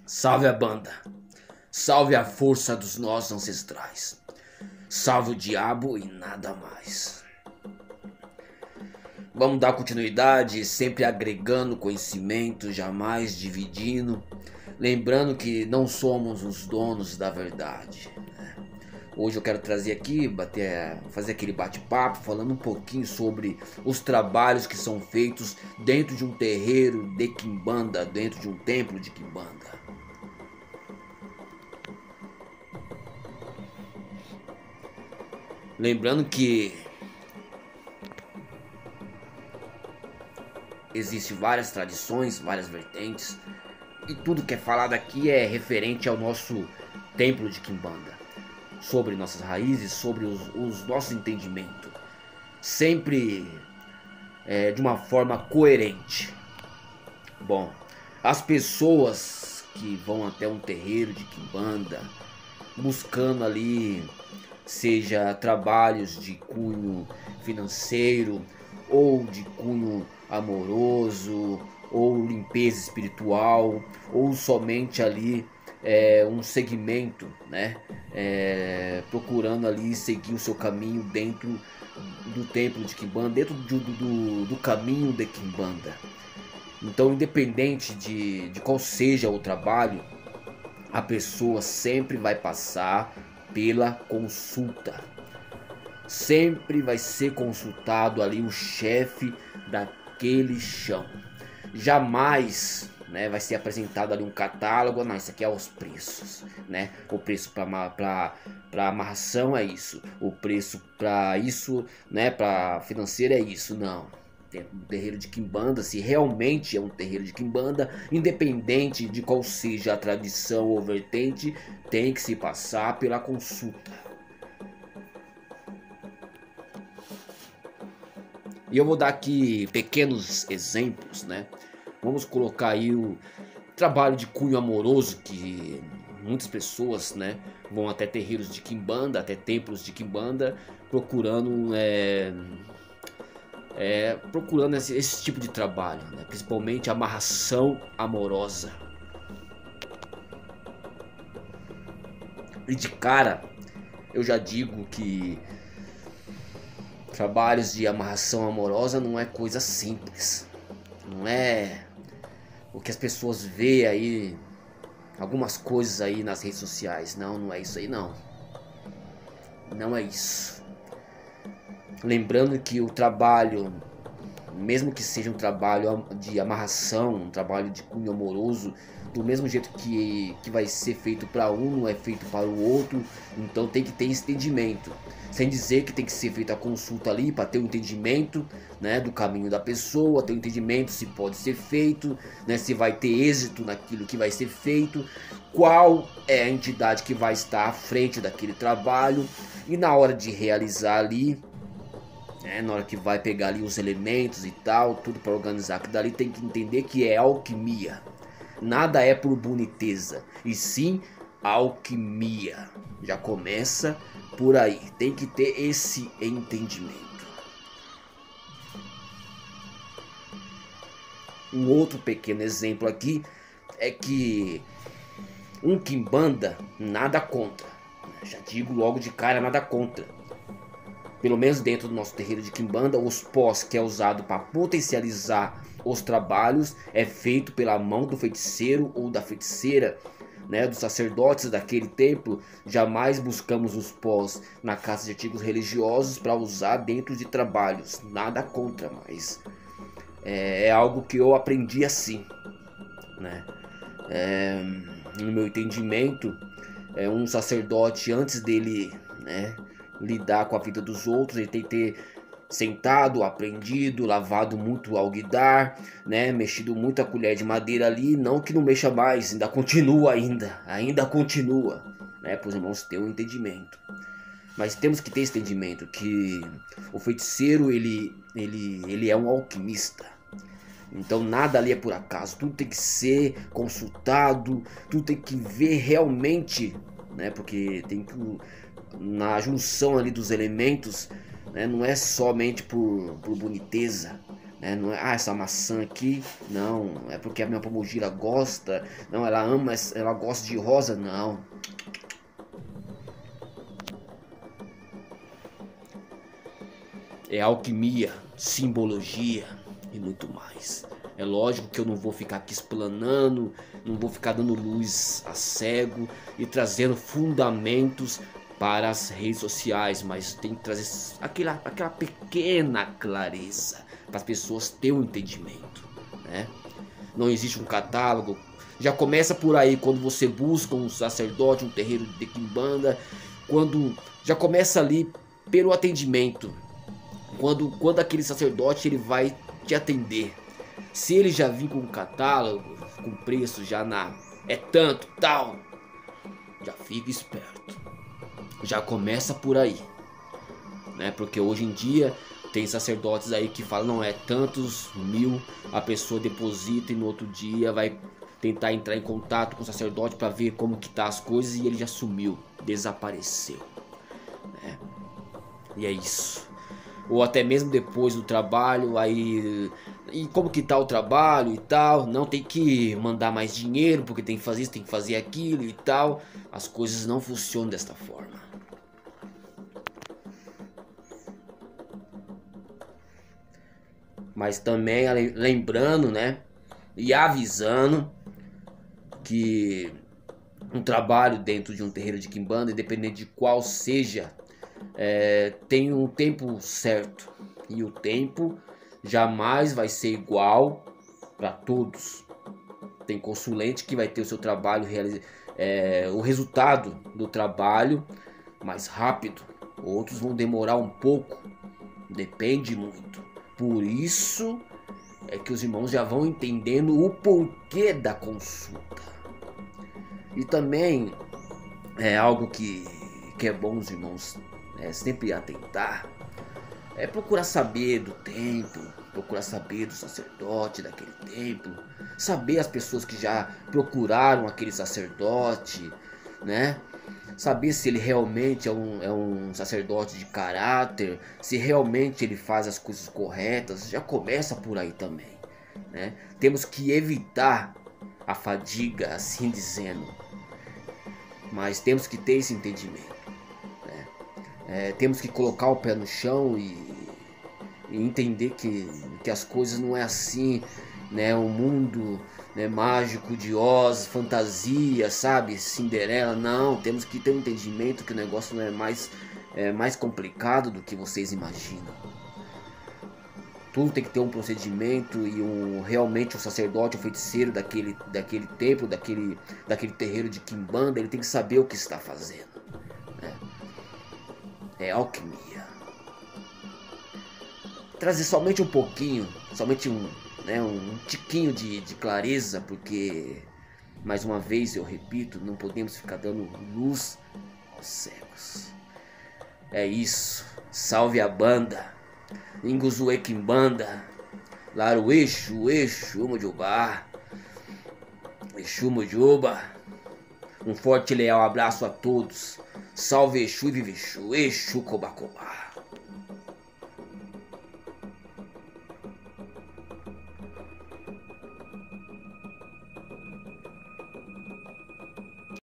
Salve a banda, salve a força dos nossos ancestrais, salve o diabo e nada mais. Vamos dar continuidade, sempre agregando conhecimento, jamais dividindo. Lembrando que não somos os donos da verdade. Hoje eu quero trazer aqui, fazer aquele bate-papo, falando um pouquinho sobre os trabalhos que são feitos dentro de um terreiro de quimbanda, dentro de um templo de quimbanda. Lembrando que existem várias tradições, várias vertentes, e tudo que é falado aqui é referente ao nosso templo de quimbanda, sobre nossas raízes, sobre os nossos entendimentos, sempre de uma forma coerente. Bom, as pessoas que vão até um terreiro de quimbanda buscando ali, seja trabalhos de cunho financeiro ou de cunho amoroso ou limpeza espiritual, ou somente ali um segmento, né? Procurando ali seguir o seu caminho dentro do templo de quimbanda, dentro do caminho de quimbanda. Então, independente de qual seja o trabalho, a pessoa sempre vai passar pela consulta. Sempre vai ser consultado ali o chefe daquele chão. Jamais, né, vai ser apresentado ali um catálogo. Não, isso aqui é os preços, né? O preço para amarração é isso, o preço para isso, né, para financeiro é isso. Não. Um terreiro de quimbanda, se realmente é um terreiro de quimbanda, independente de qual seja a tradição ou vertente, tem que se passar pela consulta. E eu vou dar aqui pequenos exemplos, né? Vamos colocar aí o trabalho de cunho amoroso, que muitas pessoas, né, vão até terreiros de quimbanda, até templos de quimbanda, procurando esse tipo de trabalho, né? Principalmente amarração amorosa. E de cara, eu já digo que trabalhos de amarração amorosa não é coisa simples. Não é o que as pessoas veem aí, algumas coisas aí nas redes sociais. Não é isso aí não. Não é isso. Lembrando que o trabalho, mesmo que seja um trabalho de amarração, um trabalho de cunho amoroso, do mesmo jeito que vai ser feito para um, não é feito para o outro. Então tem que ter esse entendimento. Sem dizer que tem que ser feita a consulta ali para ter um entendimento, né, do caminho da pessoa, ter um entendimento se pode ser feito, né, se vai ter êxito naquilo que vai ser feito, qual é a entidade que vai estar à frente daquele trabalho, e na hora de realizar ali, na hora que vai pegar ali os elementos e tal, tudo para organizar aquilo dali, tem que entender que é alquimia. Nada é por boniteza, e sim alquimia. Já começa por aí, tem que ter esse entendimento. Um outro pequeno exemplo aqui é que um quimbanda, nada contra. Já digo logo de cara, nada contra. Pelo menos dentro do nosso terreiro de quimbanda, os pós que é usado para potencializar os trabalhos é feito pela mão do feiticeiro ou da feiticeira, né, dos sacerdotes daquele templo. Jamais buscamos os pós na casa de artigos religiosos para usar dentro de trabalhos. Nada contra, mas é algo que eu aprendi assim, né? No meu entendimento, um sacerdote, antes dele, né, lidar com a vida dos outros, ele tem que ter sentado, aprendido, lavado muito alguidar, né, mexido muito a colher de madeira ali. Não que não mexa mais, ainda continua, né, para os irmãos terem um entendimento. Mas temos que ter esse entendimento que o feiticeiro ele é um alquimista. Então nada ali é por acaso, tudo tem que ser consultado, tudo tem que ver realmente, né, porque tem que, na junção ali dos elementos, né, não é somente por boniteza, né? Não é, essa maçã aqui, não, é porque a minha Pombogira gosta, não, ela ama, ela gosta de rosa, não. É alquimia, simbologia e muito mais. É lógico que eu não vou ficar aqui explanando, não vou ficar dando luz a cego e trazendo fundamentos para as redes sociais, mas tem que trazer aquela pequena clareza para as pessoas terem um entendimento, né? Não existe um catálogo. Já começa por aí, quando você busca um sacerdote, um terreiro de quimbanda, quando já começa ali pelo atendimento. Quando aquele sacerdote ele vai te atender, se ele já vir com um catálogo, com preço já é tanto, tal, já fica esperto. Já começa por aí, né? Porque hoje em dia tem sacerdotes aí que falam, não, é tantos mil, a pessoa deposita e no outro dia vai tentar entrar em contato com o sacerdote para ver como que tá as coisas e ele já sumiu, desapareceu, né? E é isso. Ou até mesmo depois do trabalho, aí, e como que tá o trabalho e tal, não, tem que mandar mais dinheiro porque tem que fazer isso, tem que fazer aquilo e tal. As coisas não funcionam desta forma. Mas também lembrando, né, e avisando que um trabalho dentro de um terreiro de quimbanda, independente de qual seja, tem um tempo certo, e o tempo jamais vai ser igual para todos. Tem consulente que vai ter o seu trabalho, o resultado do trabalho mais rápido, outros vão demorar um pouco, depende muito. Por isso é que os irmãos já vão entendendo o porquê da consulta. E também é algo que é bom os irmãos sempre atentar, é procurar saber do templo, procurar saber do sacerdote daquele templo, saber as pessoas que já procuraram aquele sacerdote, né? Saber se ele realmente é um sacerdote de caráter, se realmente ele faz as coisas corretas, já começa por aí também, né? Temos que evitar a fadiga, assim dizendo, mas temos que ter esse entendimento. Temos que colocar o pé no chão e entender que as coisas não é assim, né? O mundo, né, mágico de Oz, fantasia, sabe? Cinderela, não. Temos que ter um entendimento que o negócio não é mais complicado do que vocês imaginam. Tudo tem que ter um procedimento e realmente o sacerdote, o feiticeiro daquele templo, daquele terreiro de quimbanda, ele tem que saber o que está fazendo, né? É alquimia. Trazer somente um pouquinho, somente um tiquinho de clareza, porque, mais uma vez eu repito, não podemos ficar dando luz aos cegos. É isso. Salve a banda. Inguzue Quimbanda. Laro Exu, Exu Mojubá. Exu Mojuba. Um forte e leal abraço a todos. Salve Exu e vive Exu. Exu Cobacobá.